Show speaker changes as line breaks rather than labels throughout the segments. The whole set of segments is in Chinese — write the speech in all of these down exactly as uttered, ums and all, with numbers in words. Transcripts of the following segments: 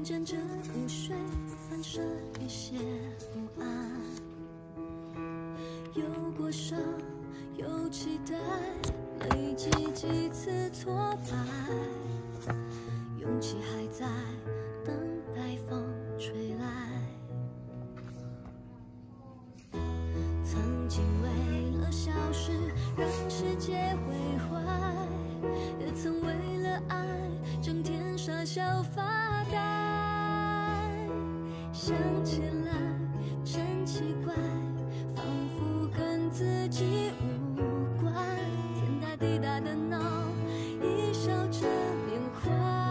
见这午睡，反射一些不安。有过伤，有期待，累积几次挫败，勇气还在等待风吹来。曾经为了小事让世界毁坏，也曾为了爱整天傻笑发呆。想起来真奇怪，仿佛跟自己无关。天大地大的闹，一笑着缅怀。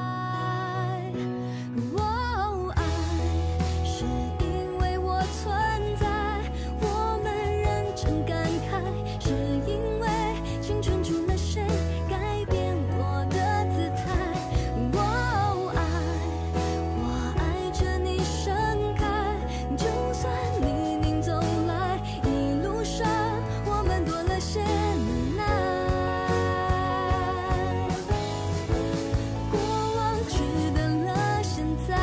哦，爱是因为我存在，我们认真感慨，是因为青春除了谁改变我的姿态。哦，爱，我爱着你盛开，就算泥泞走来，一路上我们多了些能耐。过往只等了现在。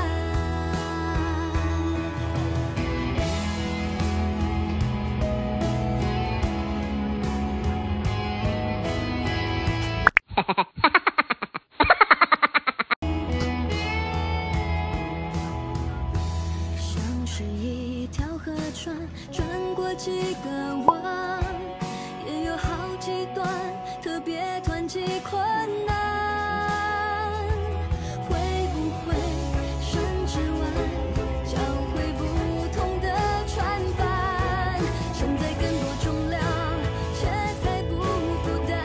像是一条河船，穿过几个弯，也有好几段特别湍急困难。会不会山之外交汇不同的船帆，承载更多重量，却才不孤单。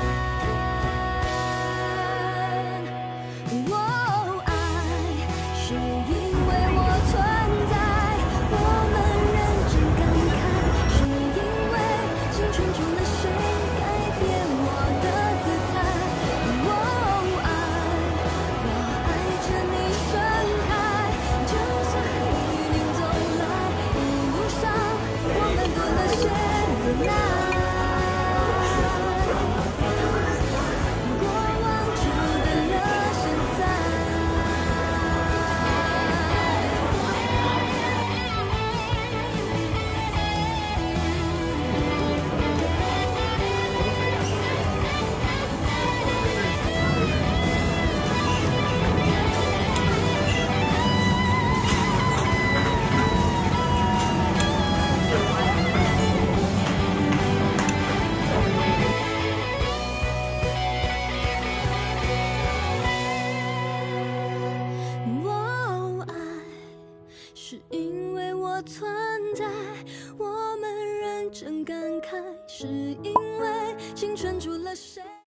哦，爱是因为我存在，我们认真感慨，是因为青春除了谁改变我的姿态。哦，爱，我爱着你盛开，就算泥泞走来，一路上我们多了些忍耐。过往只等了现在。哦，爱是因为我存在，我们认真感慨，是因为青春除了谁。